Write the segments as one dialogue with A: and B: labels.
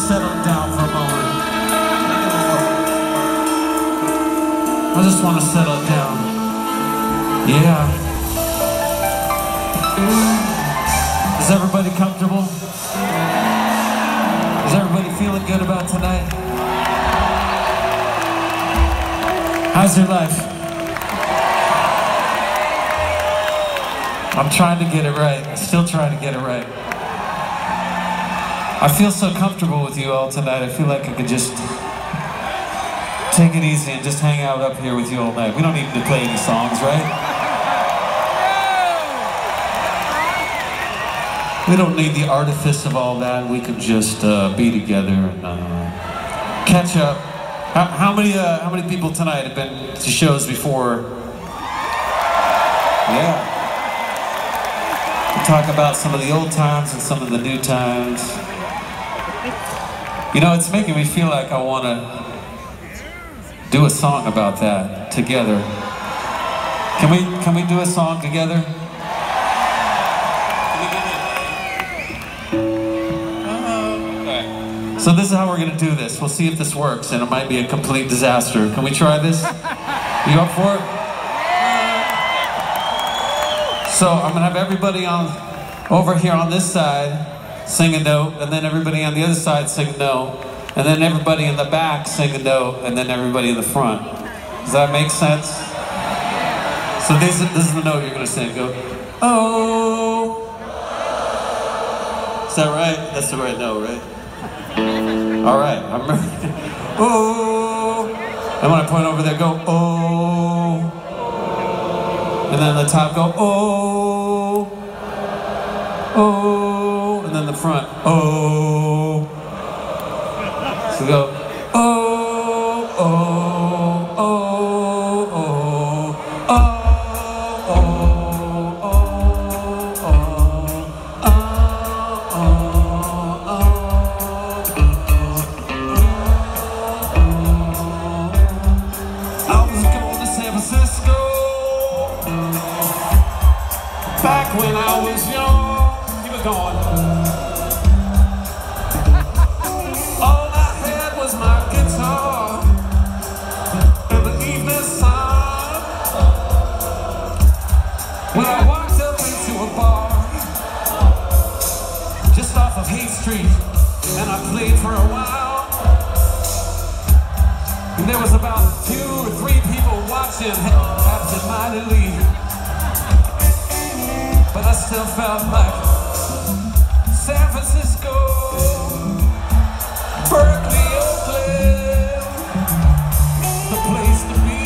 A: settle down for a moment. I just want to settle down. Yeah. Is everybody comfortable? Is everybody feeling good about tonight? How's your life? I'm trying to get it right. I'm still trying to get it right. I feel so comfortable with you all tonight. I feel like I could just take it easy and just hang out up here with you all night. We don't need to play any songs, right? We don't need the artifice of all that. We could just be together and catch up. How many people tonight have been to shows before? Yeah. We'll talk about some of the old times and some of the new times. You know, it's making me feel like I want to do a song about that together. Can we do a song together? So this is how we're gonna do this. We'll see if this works, and it might be a complete disaster. Can we try this? You up for it? So I'm gonna have everybody over here on this side sing a note, and then everybody on the other side sing a note, and then everybody in the back sing a note, and then everybody in the front. Does that make sense? So this is the note you're gonna sing. Go, oh. Is that right? That's the right note, right? All right, I'm ready. Oh. And when I point over there, go, oh. And then the top, go, oh. Oh. And then the front, oh. So go, oh, oh, oh, oh, oh, oh, oh, oh, oh, I was going to San Francisco back when I was young. Keep it going. All I had was my guitar and the evening sun. When I walked up into a bar just off of Haight Street, and I played for a while, and there was about 2 or 3 people watching absent-mindedly, but I still felt like San Francisco, Berkeley, Oakland, the place to be.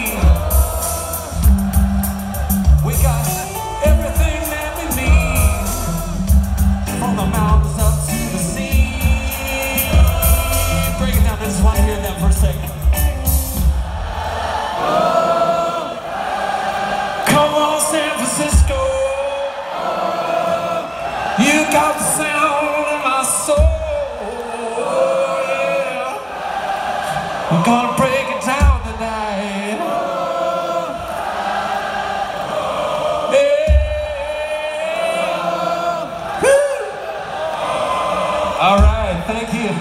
A: We got everything that we need, from the mountains up to the sea. Break it down, I just want to hear that for a second. Come on, San Francisco, you got the sound of my soul. I'm gonna break it down tonight. Yeah. All right, thank you.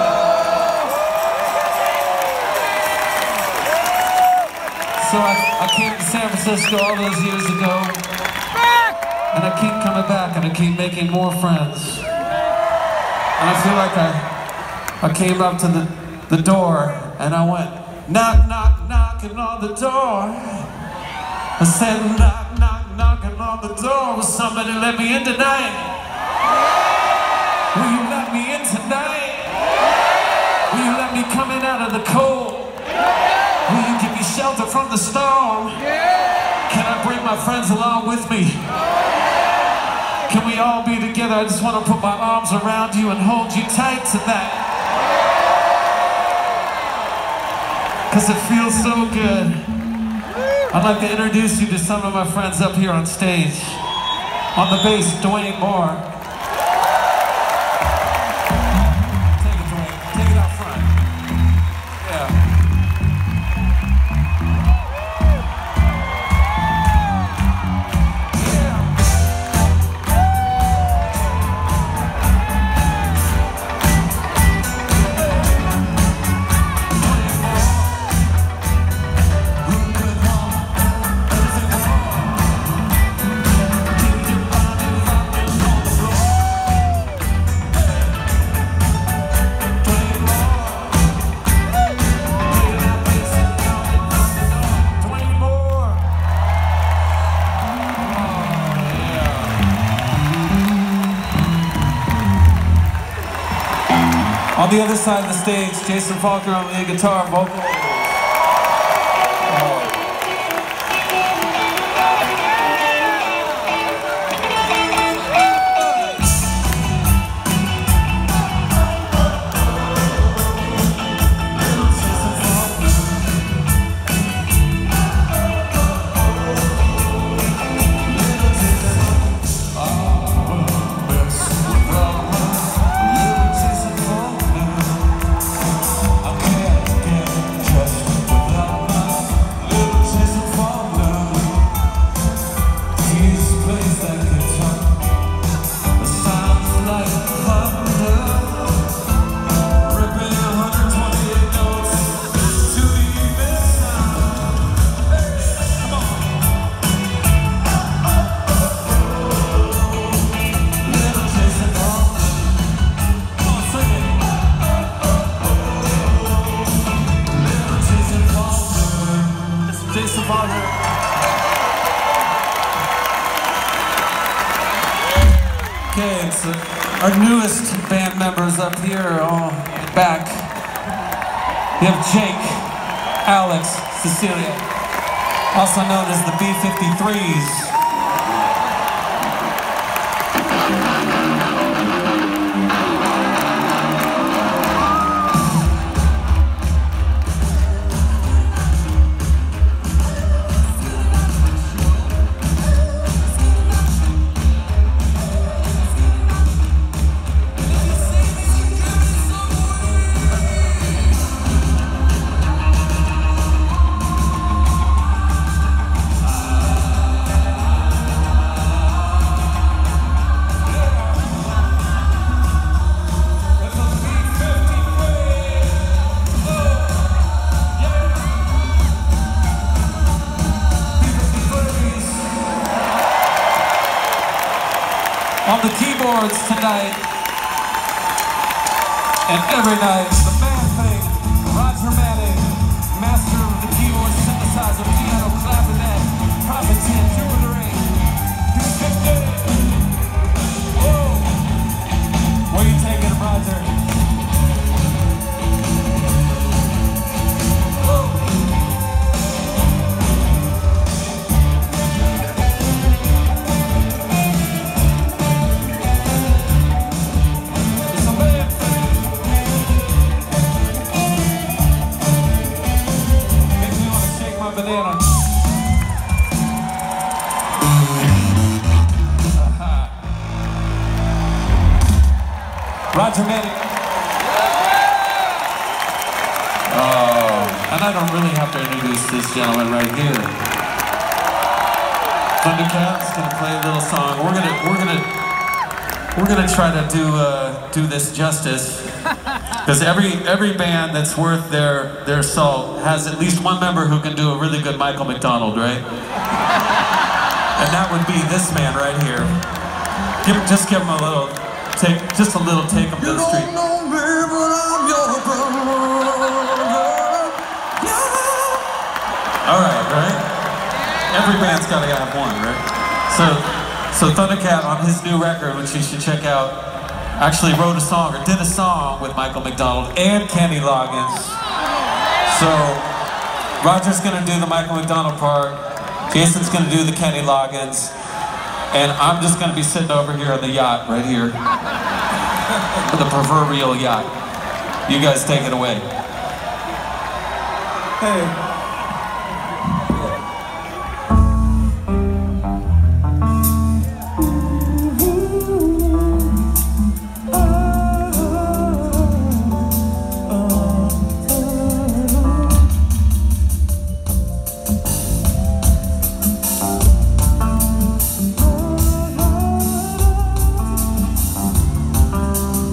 A: So I came to San Francisco all those years ago, and I keep coming back, and I keep making more friends. And I feel like I came up to the door, and I went, knock, knock, knocking on the door. I said, knock, knock, knocking on the door. Will somebody let me in tonight? Will you let me in tonight? Will you let me come in out of the cold? Will you give me shelter from the storm? Can I bring my friends along with me? Can we all be together? I just want to put my arms around you and hold you tight tonight. Because it feels so good. I'd like to introduce you to some of my friends up here on stage. On the bass, Dwayne Moore. Take it, Dwayne. Take it out front. Yeah. On the other side of the stage, Jason Faulkner on lead guitar and vocals. Okay, so our newest band members up here are all back. We have Jake, Alex, Cecilia, also known as the B-53s. On the keyboards tonight and every night, the man thing, Roger Manning, master of the keyboard synthesizer, piano, clavinet, Prophet 10, Jupiter 8. Whoa! Where you taking him, Roger? Banana. Roger Manning. Oh, and I don't really have to introduce this gentleman right here. Thundercat's gonna play a little song. We're gonna try to do this justice. Because every band that's worth their salt has at least one member who can do a really good Michael McDonald, right? And that would be this man right here. Just give him a little take, just a little take him to the street. You don't know me, but I'm your brother. All right? Every band's got to have one, right? So Thundercat on his new record, which you should check out, actually wrote a song, or did a song with Michael McDonald and Kenny Loggins. So, Roger's gonna do the Michael McDonald part, Jason's gonna do the Kenny Loggins, and I'm just gonna be sitting over here on the yacht, right here. The proverbial yacht. You guys take it away. Hey.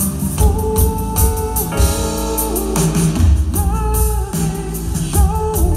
B: Show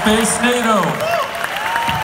B: Space NATO.